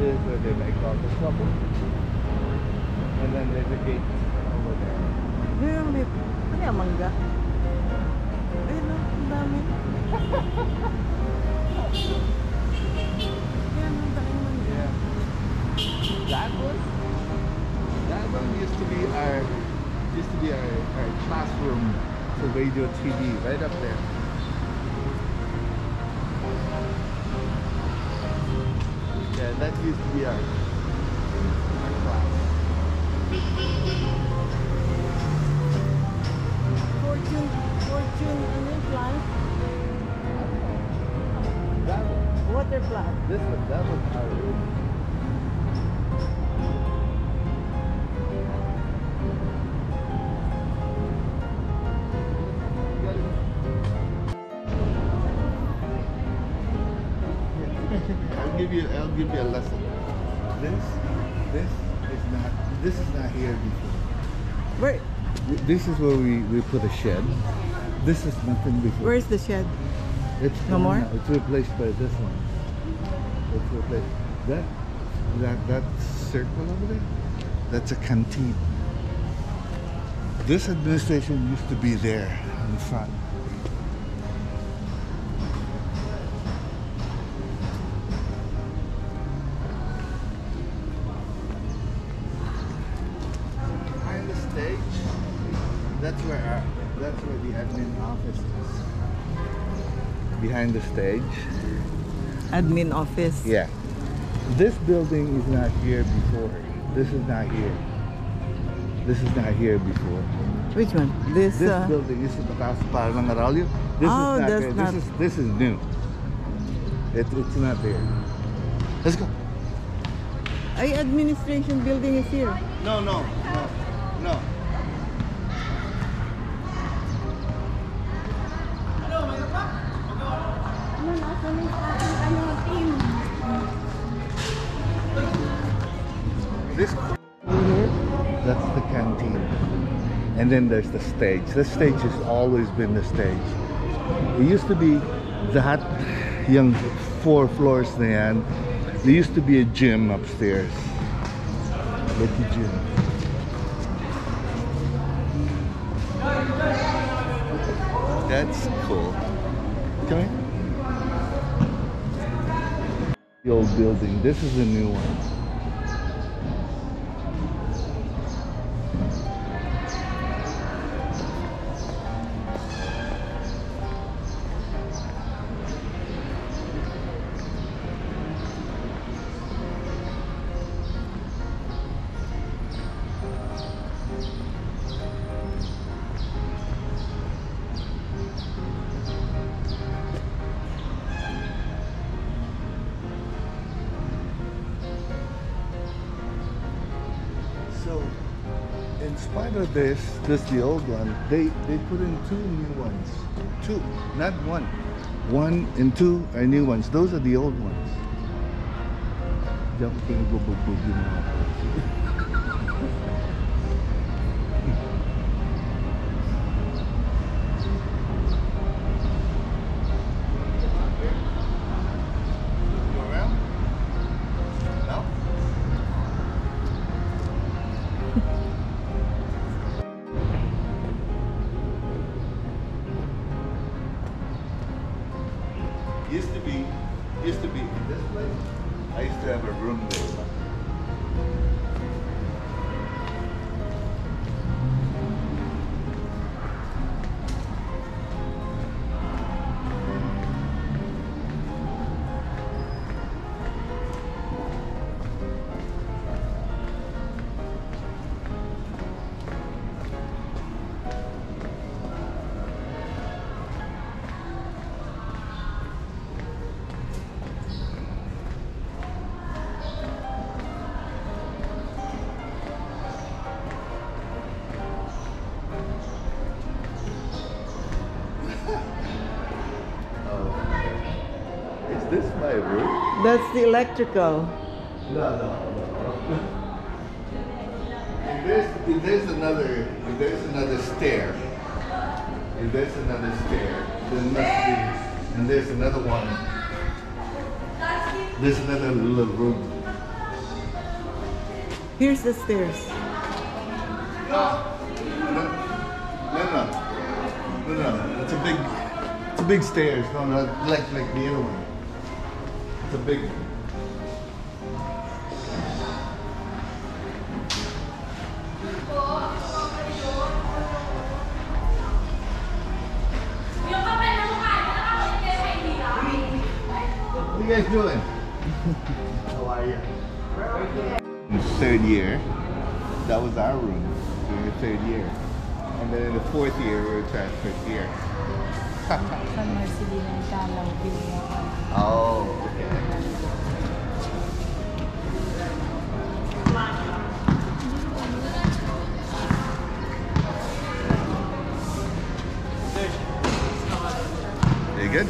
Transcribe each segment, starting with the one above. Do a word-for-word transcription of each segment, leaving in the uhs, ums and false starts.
is where they make all the trouble. And then there's a gate over there. Yung may, ano yung mangga? Ayun o, ang dami. Yan, ang daming mangga. Yeah. That one, that one used to be our, used to be our, our classroom for radio T V, right up there. Yeah, that used to be our, our class. Fortune, fortune, ano yung plant? That one. Water plant. This one, that was our room. I'll give you, I'll give you a lesson. This, this is not, this is not here before. Where, This is where we, we put a shed. This is nothing before. where's the shed? It's No gone more? now. It's replaced by this one. It's replaced. That that that circle over there, that's a canteen. This administration used to be there in front. Behind the stage, that's where our, that's where the admin office is. Behind the stage. Admin office. Yeah. This building is not here before. This is not here. This is not here before. Which one? This, This uh, building is the taas para ng Araullo. This Oh, is not that's there. not- This is this is new. It, it's not there. Let's go. ay, administration building is here. No, no, no, no. Ano, nasa na yung ating ano, team? This over here, that's the canteen. And then there's the stage. The stage has always been the stage. It used to be that young four floors na yan. There used to be a gym upstairs. Little gym. That's cool. Come here. The old building. This is the new one. So, in spite of this, this the old one, they, they put in two new ones. Two, not one. One and two are new ones. Those are the old ones. Jump in, go, go, go, you know. You around? No? Used to be, used to be in this place. I used to have a room there. Is this my room? That's the electrical. No, no, no. If there's, if there's another, if there's another stair, if there's another stair, there must be, and there's another one. There's another little room. Here's the stairs. No, no, no, no, no. It's a big, it's a big stairs. No, no, like like the other one. It's a big one. What are you guys doing? How are you? In the third year, that was our room during the third year. And then in the fourth year, we were transferred here. Oh, okay. You good?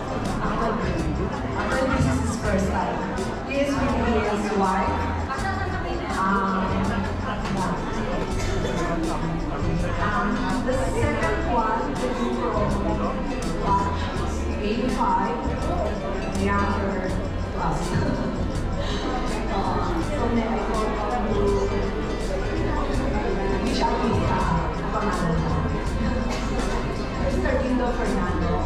After this is his first time. He is with his wife. white, younger to us. uh, so then I thought to reach out to his uh, pangalan. Mister Dindo Fernando.